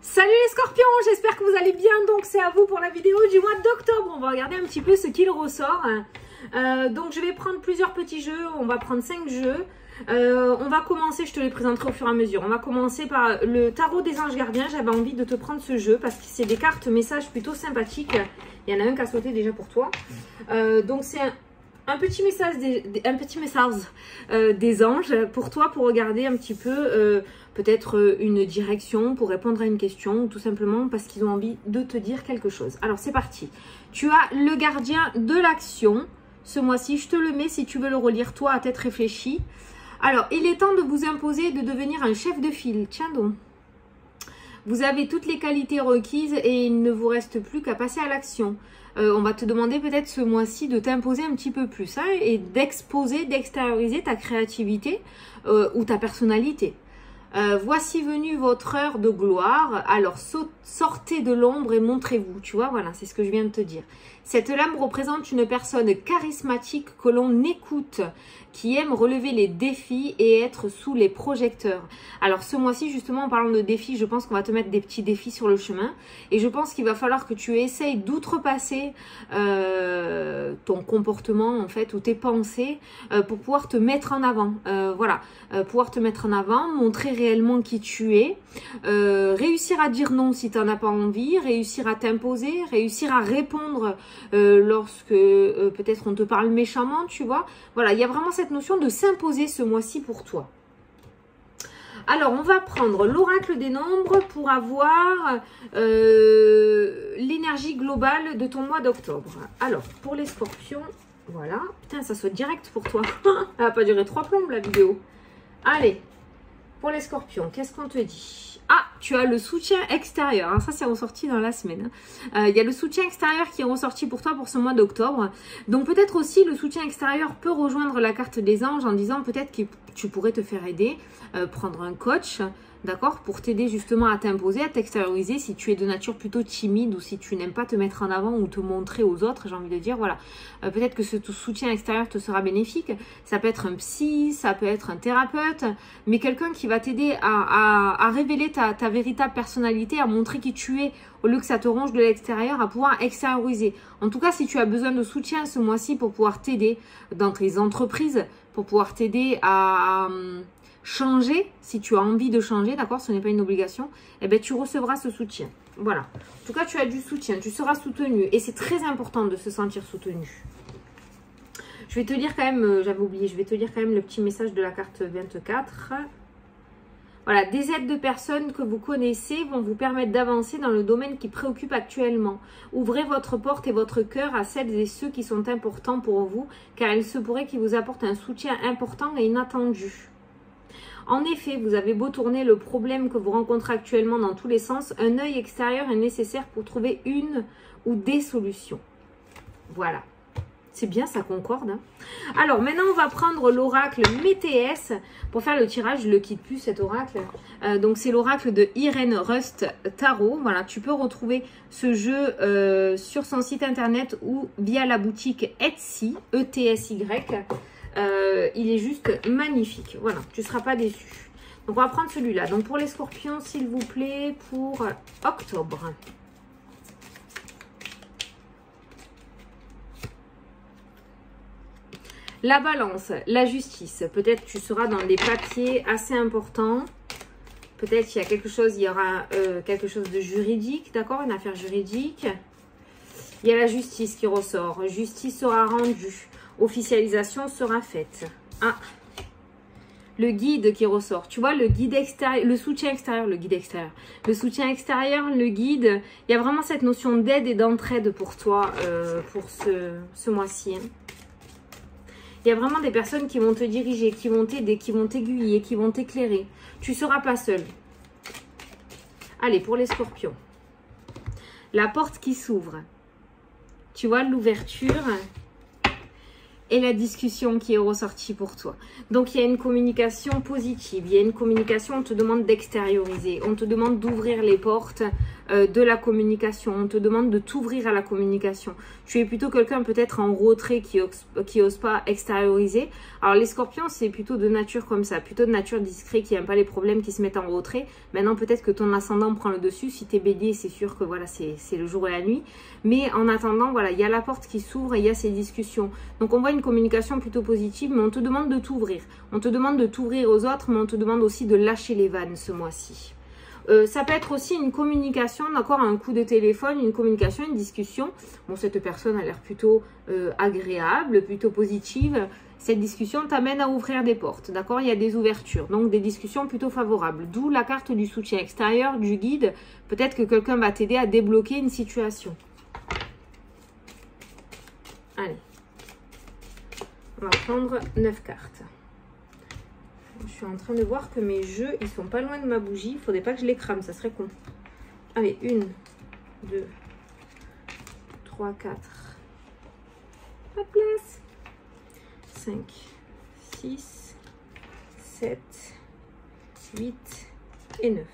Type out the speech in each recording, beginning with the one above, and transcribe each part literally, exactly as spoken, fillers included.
Salut les scorpions, j'espère que vous allez bien. Donc c'est à vous pour la vidéo du mois d'octobre. On va regarder un petit peu ce qu'il ressort. Euh, donc je vais prendre plusieurs petits jeux, on va prendre cinq jeux. Euh, on va commencer, je te les présenterai au fur et à mesure. On va commencer par le tarot des anges gardiens. J'avais envie de te prendre ce jeu parce que c'est des cartes messages plutôt sympathiques. Il y en a un qui a sauté déjà pour toi. Euh, donc c'est un, un petit message, des, un petit message euh, des anges pour toi, pour regarder un petit peu euh, peut-être une direction, pour répondre à une question ou tout simplement parce qu'ils ont envie de te dire quelque chose. Alors c'est parti. Tu as le gardien de l'action. Ce mois-ci, je te le mets si tu veux le relire toi à tête réfléchie. Alors, il est temps de vous imposer de devenir un chef de file. Tiens donc. Vous avez toutes les qualités requises et il ne vous reste plus qu'à passer à l'action. Euh, on va te demander peut-être ce mois-ci de t'imposer un petit peu plus hein, et d'exposer, d'extérioriser ta créativité euh, ou ta personnalité. Euh, voici venue votre heure de gloire, alors sortez de l'ombre et montrez-vous. Tu vois, voilà, c'est ce que je viens de te dire. Cette lame représente une personne charismatique que l'on écoute, qui aime relever les défis et être sous les projecteurs. Alors ce mois-ci, justement, en parlant de défis, je pense qu'on va te mettre des petits défis sur le chemin. Et je pense qu'il va falloir que tu essayes d'outrepasser euh, ton comportement, en fait, ou tes pensées, euh, pour pouvoir te mettre en avant. Euh, voilà, euh, pouvoir te mettre en avant, montrer réellement qui tu es, euh, réussir à dire non si tu n'en as pas envie, réussir à t'imposer, réussir à répondre euh, lorsque euh, peut-être on te parle méchamment, tu vois. Voilà, il y a vraiment cette notion de s'imposer ce mois-ci pour toi. Alors, on va prendre l'oracle des nombres pour avoir euh, l'énergie globale de ton mois d'octobre. Alors, pour les scorpions, voilà. Putain, ça saute direct pour toi. Elle va pas durer trois plombes la vidéo. Allez. Pour les scorpions, qu'est-ce qu'on te dit? Ah, tu as le soutien extérieur. Hein, ça, c'est ressorti dans la semaine. Il hein. euh, y a le soutien extérieur qui est ressorti pour toi pour ce mois d'octobre. Donc, peut-être aussi, le soutien extérieur peut rejoindre la carte des anges en disant peut-être que tu pourrais te faire aider, euh, prendre un coach, d'accord, pour t'aider justement à t'imposer, à t'extérioriser si tu es de nature plutôt timide ou si tu n'aimes pas te mettre en avant ou te montrer aux autres, j'ai envie de dire, voilà. Euh, peut-être que ce soutien extérieur te sera bénéfique. Ça peut être un psy, ça peut être un thérapeute, mais quelqu'un qui va t'aider à, à, à révéler ta, ta véritable personnalité, à montrer qui tu es, au lieu que ça te ronge de l'extérieur, à pouvoir extérioriser. En tout cas, si tu as besoin de soutien ce mois-ci pour pouvoir t'aider dans tes entreprises, pour pouvoir t'aider à... à changer, si tu as envie de changer, d'accord, ce n'est pas une obligation, eh bien tu recevras ce soutien. Voilà. En tout cas, tu as du soutien, tu seras soutenu et c'est très important de se sentir soutenu. Je vais te lire quand même, euh, j'avais oublié, je vais te lire quand même le petit message de la carte vingt-quatre. Voilà, des aides de personnes que vous connaissez vont vous permettre d'avancer dans le domaine qui préoccupe actuellement. Ouvrez votre porte et votre cœur à celles et ceux qui sont importants pour vous, car il se pourrait qu'ils vous apportent un soutien important et inattendu. En effet, vous avez beau tourner le problème que vous rencontrez actuellement dans tous les sens, un œil extérieur est nécessaire pour trouver une ou des solutions. Voilà. C'est bien, ça concorde. Hein. Alors, maintenant, on va prendre l'oracle Météès pour faire le tirage. Je ne le quitte plus, cet oracle. Euh, donc, c'est l'oracle de Irène Rust Tarot. Voilà, tu peux retrouver ce jeu euh, sur son site internet ou via la boutique Etsy, E T S Y. Euh, il est juste magnifique. Voilà, tu ne seras pas déçu. Donc, on va prendre celui-là. Donc, pour les scorpions, s'il vous plaît, pour octobre. La balance, la justice. Peut-être tu seras dans des papiers assez importants. Peut-être qu'il y a quelque chose, il y aura euh, quelque chose de juridique, d'accord? Une affaire juridique. Il y a la justice qui ressort. Justice sera rendue. Officialisation sera faite. Ah, le guide qui ressort. Tu vois, le guide extérieur, le soutien extérieur, le guide extérieur. Le soutien extérieur, le guide. Il y a vraiment cette notion d'aide et d'entraide pour toi, euh, pour ce, ce mois-ci. Hein. Il y a vraiment des personnes qui vont te diriger, qui vont t'aider, qui vont t'aiguiller, qui vont t'éclairer. Tu ne seras pas seul. Allez, pour les scorpions. La porte qui s'ouvre. Tu vois, l'ouverture. et la discussion qui est ressortie pour toi. Donc, il y a une communication positive, il y a une communication, on te demande d'extérioriser, on te demande d'ouvrir les portes euh, de la communication, on te demande de t'ouvrir à la communication. Tu es plutôt quelqu'un peut-être en retrait qui ose, qui ose pas extérioriser. Alors, les scorpions, c'est plutôt de nature comme ça, plutôt de nature discret, qui n'aime pas les problèmes, qui se mettent en retrait. Maintenant, peut-être que ton ascendant prend le dessus. Si tu es bélier, c'est sûr que voilà, c'est le jour et la nuit. Mais en attendant, voilà, il y a la porte qui s'ouvre et il y a ces discussions. Donc, on voit une communication plutôt positive, mais on te demande de t'ouvrir. On te demande de t'ouvrir aux autres, mais on te demande aussi de lâcher les vannes ce mois-ci. Euh, ça peut être aussi une communication, d'accord, un coup de téléphone, une communication, une discussion. Bon, cette personne a l'air plutôt euh, agréable, plutôt positive. Cette discussion t'amène à ouvrir des portes, d'accord? Il y a des ouvertures, donc des discussions plutôt favorables. D'où la carte du soutien extérieur, du guide. Peut-être que quelqu'un va t'aider à débloquer une situation. Allez. On va prendre neuf cartes. Je suis en train de voir que mes jeux, ils sont pas loin de ma bougie. Il faudrait pas que je les crame, ça serait con. Allez, une, deux, trois, quatre. Pas de place. cinq, six, sept, huit et neuf.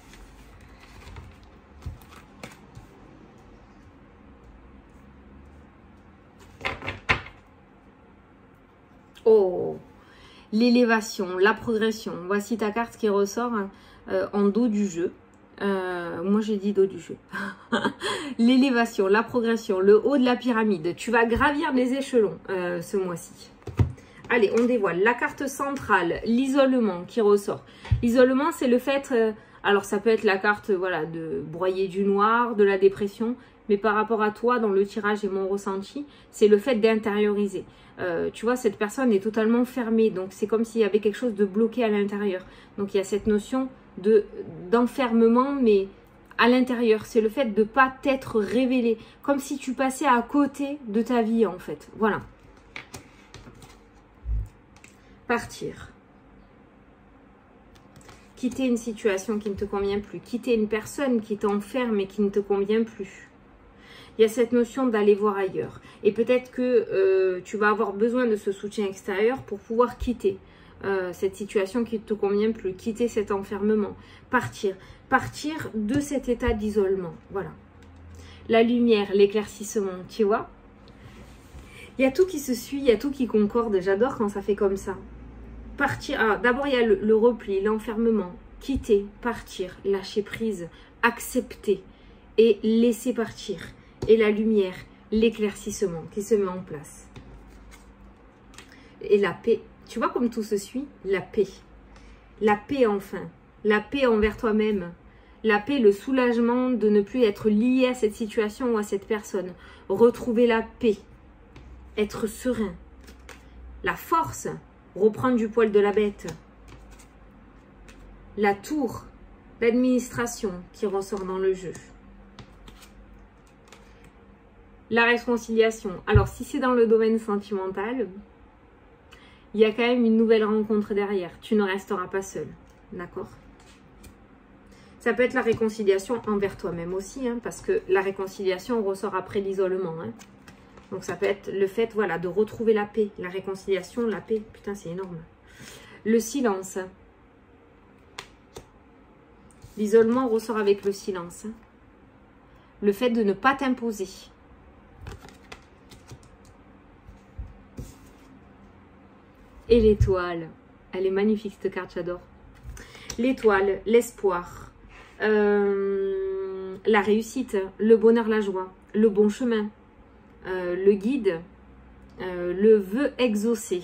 Oh, l'élévation, la progression. Voici ta carte qui ressort euh, en dos du jeu. Euh, moi, j'ai dit dos du jeu. L'élévation, la progression, le haut de la pyramide. Tu vas gravir les échelons euh, ce mois-ci. Allez, on dévoile la carte centrale, l'isolement qui ressort. L'isolement, c'est le fait... Euh, alors, ça peut être la carte voilà, de broyer du noir, de la dépression. Mais par rapport à toi, dans le tirage et mon ressenti, c'est le fait d'intérioriser. Euh, tu vois, cette personne est totalement fermée. Donc, c'est comme s'il y avait quelque chose de bloqué à l'intérieur. Donc, il y a cette notion de d'enfermement, mais à l'intérieur. C'est le fait de ne pas t'être révélé. Comme si tu passais à côté de ta vie, en fait. Voilà. Partir. Quitter une situation qui ne te convient plus. Quitter une personne qui t'enferme et qui ne te convient plus. Il y a cette notion d'aller voir ailleurs. Et peut-être que euh, tu vas avoir besoin de ce soutien extérieur pour pouvoir quitter euh, cette situation qui ne te convient plus. Quitter cet enfermement. Partir. Partir de cet état d'isolement. Voilà. La lumière, l'éclaircissement, tu vois. Il y a tout qui se suit, il y a tout qui concorde. J'adore quand ça fait comme ça. Partir. Ah, d'abord, il y a le, le repli, l'enfermement. Quitter, partir, lâcher prise, accepter et laisser partir. Et la lumière, l'éclaircissement qui se met en place. Et la paix. Tu vois comme tout se suit? La paix. La paix enfin. La paix envers toi-même. La paix, le soulagement de ne plus être lié à cette situation ou à cette personne. Retrouver la paix. Être serein. La force. Reprendre du poil de la bête. La tour. L'administration qui ressort dans le jeu. La réconciliation. Alors, si c'est dans le domaine sentimental, il y a quand même une nouvelle rencontre derrière. Tu ne resteras pas seul. D'accord? Ça peut être la réconciliation envers toi-même aussi, hein, parce que la réconciliation ressort après l'isolement. Hein. Donc, ça peut être le fait voilà, de retrouver la paix. La réconciliation, la paix. Putain, c'est énorme. Le silence. L'isolement ressort avec le silence. Hein. Le fait de ne pas t'imposer. Et l'étoile. Elle est magnifique cette carte, j'adore. L'étoile, l'espoir, euh, la réussite, le bonheur, la joie, le bon chemin, euh, le guide, euh, le vœu exaucé.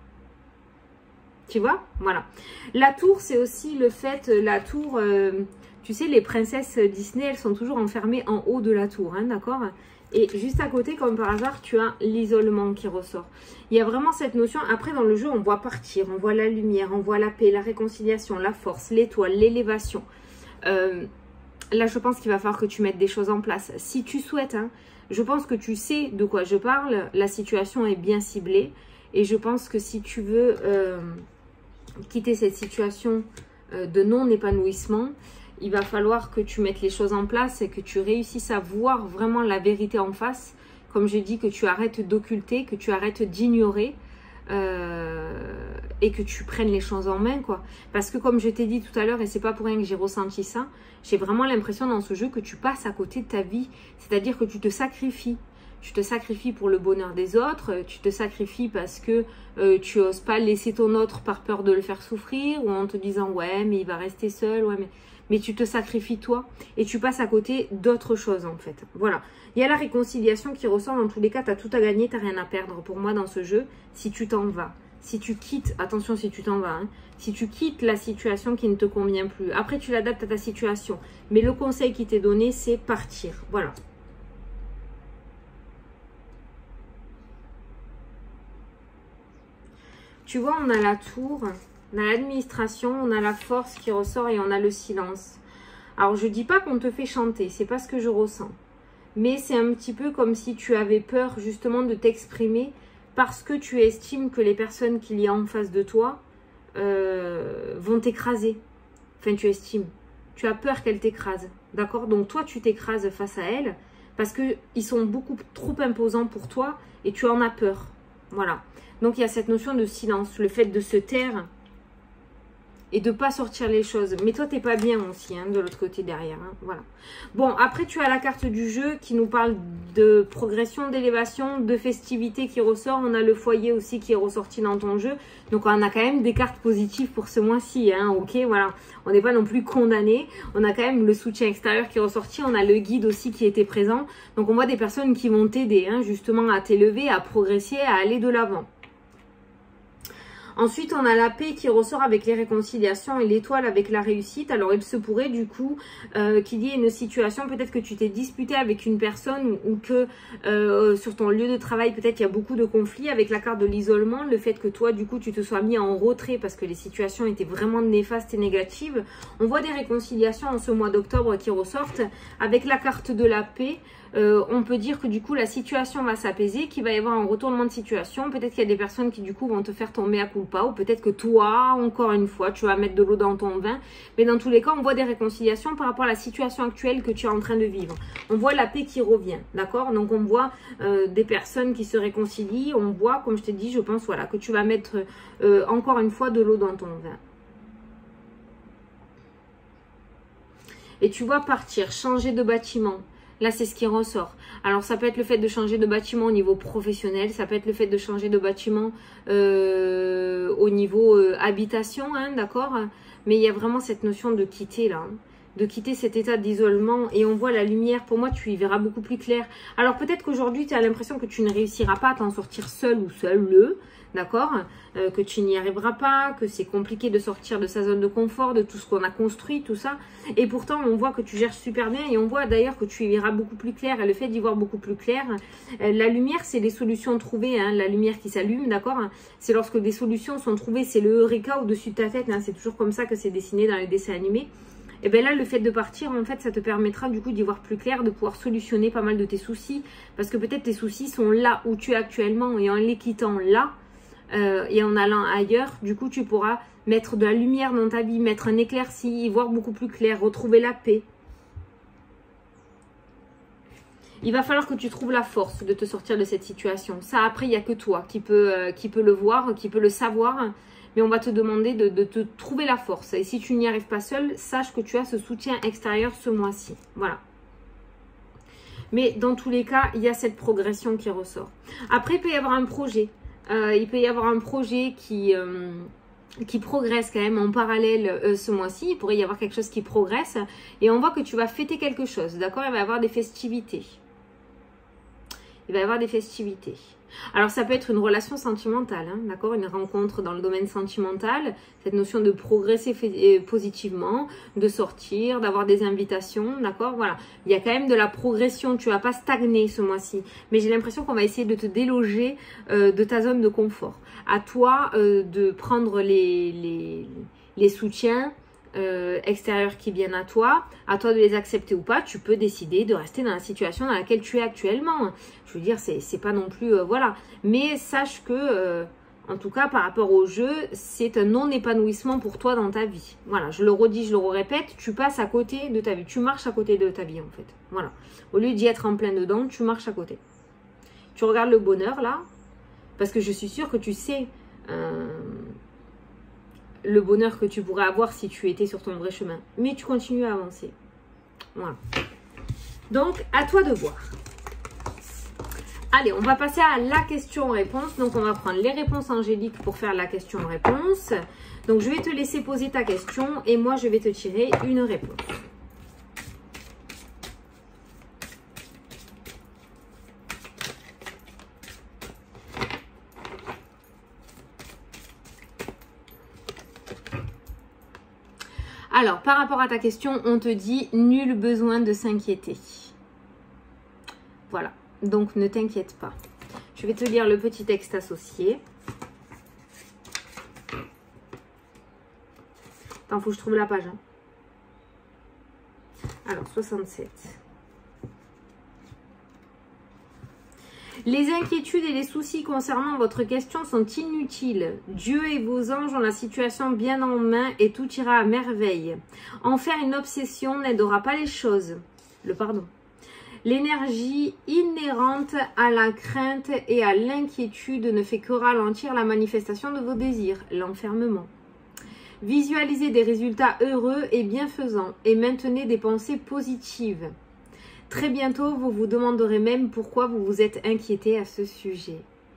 Tu vois? Voilà. La tour, c'est aussi le fait, la tour, euh, tu sais, les princesses Disney, elles sont toujours enfermées en haut de la tour, hein, d'accord? Et juste à côté, comme par hasard, tu as l'isolement qui ressort. Il y a vraiment cette notion. Après, dans le jeu, on voit partir, on voit la lumière, on voit la paix, la réconciliation, la force, l'étoile, l'élévation. Euh, là, je pense qu'il va falloir que tu mettes des choses en place. Si tu souhaites, hein, je pense que tu sais de quoi je parle. La situation est bien ciblée. Et je pense que si tu veux euh, quitter cette situation euh, de non-épanouissement, il va falloir que tu mettes les choses en place et que tu réussisses à voir vraiment la vérité en face, comme je dis, que tu arrêtes d'occulter, que tu arrêtes d'ignorer euh, et que tu prennes les choses en main, quoi. Parce que comme je t'ai dit tout à l'heure, et c'est pas pour rien que j'ai ressenti ça, j'ai vraiment l'impression dans ce jeu que tu passes à côté de ta vie. C'est-à-dire que tu te sacrifies. Tu te sacrifies pour le bonheur des autres, tu te sacrifies parce que euh, tu n'oses pas laisser ton autre par peur de le faire souffrir, ou en te disant ouais mais il va rester seul, ouais mais... mais tu te sacrifies toi et tu passes à côté d'autres choses en fait. Voilà, il y a la réconciliation qui ressort, dans tous les cas tu as tout à gagner, tu n'as rien à perdre pour moi dans ce jeu si tu t'en vas. Si tu quittes, attention si tu t'en vas, hein, si tu quittes la situation qui ne te convient plus, après tu l'adaptes à ta situation, mais le conseil qui t'est donné c'est partir, voilà. Tu vois, on a la tour, on a l'administration, on a la force qui ressort et on a le silence. Alors, je dis pas qu'on te fait chanter, c'est pas ce que je ressens. Mais c'est un petit peu comme si tu avais peur justement de t'exprimer parce que tu estimes que les personnes qu'il y a en face de toi euh, vont t'écraser. Enfin, tu estimes. Tu as peur qu'elles t'écrasent. D'accord? Donc, toi, tu t'écrases face à elles parce qu'ils sont beaucoup trop imposants pour toi et tu en as peur. Voilà. Donc, il y a cette notion de silence, le fait de se taire et de ne pas sortir les choses. Mais toi, tu n'es pas bien aussi, hein, de l'autre côté derrière. Hein, voilà. Bon, après, tu as la carte du jeu qui nous parle de progression, d'élévation, de festivité qui ressort. On a le foyer aussi qui est ressorti dans ton jeu. Donc, on a quand même des cartes positives pour ce mois-ci. Hein, ok, voilà. On n'est pas non plus condamné. On a quand même le soutien extérieur qui est ressorti. On a le guide aussi qui était présent. Donc, on voit des personnes qui vont t'aider, hein, justement, à t'élever, à progresser, à aller de l'avant. Ensuite, on a la paix qui ressort avec les réconciliations et l'étoile avec la réussite. Alors, il se pourrait du coup euh, qu'il y ait une situation, peut-être que tu t'es disputé avec une personne ou que euh, sur ton lieu de travail, peut-être il y a beaucoup de conflits avec la carte de l'isolement. Le fait que toi, du coup, tu te sois mis en retrait parce que les situations étaient vraiment néfastes et négatives. On voit des réconciliations en ce mois d'octobre qui ressortent avec la carte de la paix. Euh, on peut dire que du coup la situation va s'apaiser, qu'il va y avoir un retournement de situation. Peut-être qu'il y a des personnes qui du coup vont te faire ton mea culpa, ou peut-être que toi, encore une fois, tu vas mettre de l'eau dans ton vin. Mais dans tous les cas, on voit des réconciliations par rapport à la situation actuelle que tu es en train de vivre. On voit la paix qui revient, d'accord? Donc on voit euh, des personnes qui se réconcilient. On voit, comme je t'ai dit, je pense voilà, que tu vas mettre euh, encore une fois de l'eau dans ton vin. Et tu vois partir, changer de bâtiment. Là, c'est ce qui ressort. Alors, ça peut être le fait de changer de bâtiment au niveau professionnel. Ça peut être le fait de changer de bâtiment euh, au niveau euh, habitation, hein, d'accord? Mais il y a vraiment cette notion de quitter, là. Hein, de quitter cet état d'isolement. Et on voit la lumière. Pour moi, tu y verras beaucoup plus clair. Alors, peut-être qu'aujourd'hui, tu as l'impression que tu ne réussiras pas à t'en sortir seul ou seul, d'accord, euh, que tu n'y arriveras pas, que c'est compliqué de sortir de sa zone de confort, de tout ce qu'on a construit, tout ça. Et pourtant, on voit que tu gères super bien et on voit d'ailleurs que tu y verras beaucoup plus clair. Et le fait d'y voir beaucoup plus clair, euh, la lumière, c'est les solutions trouvées, hein, la lumière qui s'allume, d'accord. C'est lorsque des solutions sont trouvées, c'est le Eureka au-dessus de ta tête, hein, c'est toujours comme ça que c'est dessiné dans les dessins animés. Et bien là, le fait de partir, en fait, ça te permettra du coup d'y voir plus clair, de pouvoir solutionner pas mal de tes soucis. Parce que peut-être tes soucis sont là où tu es actuellement et en les quittant là, Euh, et en allant ailleurs, du coup tu pourras mettre de la lumière dans ta vie, mettre un éclairci, y voir beaucoup plus clair, retrouver la paix. Il va falloir que tu trouves la force de te sortir de cette situation. Ça, après, il n'y a que toi qui peut, euh, qui peut le voir, qui peut le savoir. Mais on va te demander de, de te trouver la force. Et si tu n'y arrives pas seul, sache que tu as ce soutien extérieur ce mois-ci. Voilà. Mais dans tous les cas, il y a cette progression qui ressort. Après, il peut y avoir un projet. Euh, il peut y avoir un projet qui, euh, qui progresse quand même en parallèle euh, ce mois-ci. Il pourrait y avoir quelque chose qui progresse. Et on voit que tu vas fêter quelque chose. D'accord? Il va y avoir des festivités. Il va y avoir des festivités. Alors, ça peut être une relation sentimentale, hein, d'accord? Une rencontre dans le domaine sentimental. Cette notion de progresser positivement, de sortir, d'avoir des invitations, d'accord? Voilà. Il y a quand même de la progression. Tu ne vas pas stagner ce mois-ci. Mais j'ai l'impression qu'on va essayer de te déloger euh, de ta zone de confort. À toi euh, de prendre les, les, les soutiens Euh, extérieurs qui viennent à toi, à toi de les accepter ou pas. Tu peux décider de rester dans la situation dans laquelle tu es actuellement. Je veux dire, c'est pas non plus... Euh, voilà. Mais sache que, euh, en tout cas, par rapport au jeu, c'est un non-épanouissement pour toi dans ta vie. Voilà, je le redis, je le répète, tu passes à côté de ta vie. Tu marches à côté de ta vie, en fait. Voilà. Au lieu d'y être en plein dedans, tu marches à côté. Tu regardes le bonheur là, parce que je suis sûre que tu sais euh, le bonheur que tu pourrais avoir si tu étais sur ton vrai chemin. Mais tu continues à avancer. Voilà. Donc, à toi de voir. Allez, on va passer à la question-réponse. Donc, on va prendre les réponses angéliques pour faire la question-réponse. Donc, je vais te laisser poser ta question et moi, je vais te tirer une réponse. Alors, par rapport à ta question, on te dit nul besoin de s'inquiéter. Voilà, donc ne t'inquiète pas. Je vais te lire le petit texte associé. Attends, faut que je trouve la page. Hein. Alors, soixante-sept. Les inquiétudes et les soucis concernant votre question sont inutiles. Dieu et vos anges ont la situation bien en main et tout ira à merveille. En faire une obsession n'aidera pas les choses. Le pardon. L'énergie inhérente à la crainte et à l'inquiétude ne fait que ralentir la manifestation de vos désirs, l'enfermement. Visualisez des résultats heureux et bienfaisants et maintenez des pensées positives. Très bientôt, vous vous demanderez même pourquoi vous vous êtes inquiété à ce sujet.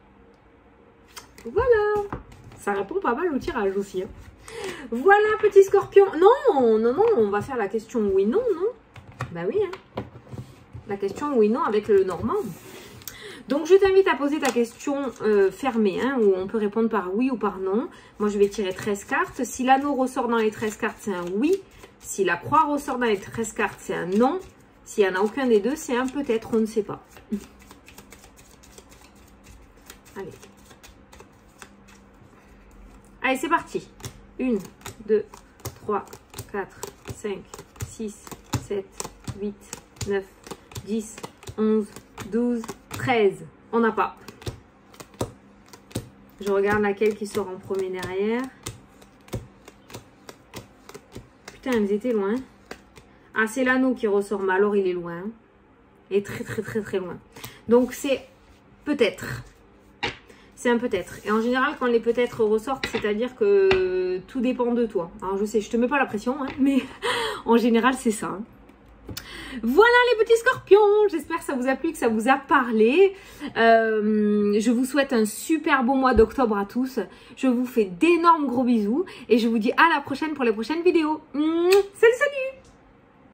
Voilà, ça répond pas mal au tirage aussi. Hein. Voilà, petit scorpion. Non, non, non, on va faire la question oui, non, non. Bah oui, hein. La question oui, non avec le normand. Donc, je t'invite à poser ta question euh, fermée, hein, où on peut répondre par oui ou par non. Moi, je vais tirer treize cartes. Si l'anneau ressort dans les treize cartes, c'est un oui. Si la croix ressort dans les treize cartes, c'est un non. S'il n'y en a aucun des deux, c'est un peut-être, on ne sait pas. Allez. Allez, c'est parti. un, deux, trois, quatre, cinq, six, sept, huit, neuf, dix, onze, douze, treize. On n'a pas. Je regarde laquelle qui sort en premier derrière. Putain, elles étaient loin. Ah, c'est l'anneau qui ressort, mais alors il est loin. Il est très, très, très, très loin. Donc, c'est peut-être. C'est un peut-être. Et en général, quand les peut-être ressortent, c'est-à-dire que tout dépend de toi. Alors, je sais, je te mets pas la pression, hein, mais en général, c'est ça. Hein. Voilà les petits scorpions, j'espère que ça vous a plu, que ça vous a parlé. Euh, je vous souhaite un super beau mois d'octobre à tous. Je vous fais d'énormes gros bisous et je vous dis à la prochaine pour les prochaines vidéos. Mmh, salut, salut!